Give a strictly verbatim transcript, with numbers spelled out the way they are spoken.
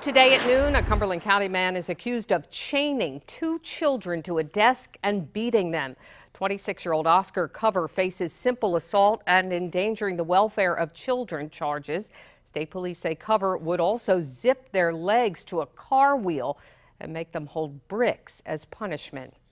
Today at noon, a Cumberland County man is accused of chaining two children to a desk and beating them. twenty-six-year-old Oscar Cover faces simple assault and endangering the welfare of children charges. State police say Cover would also zip their legs to a car wheel and make them hold bricks as punishment.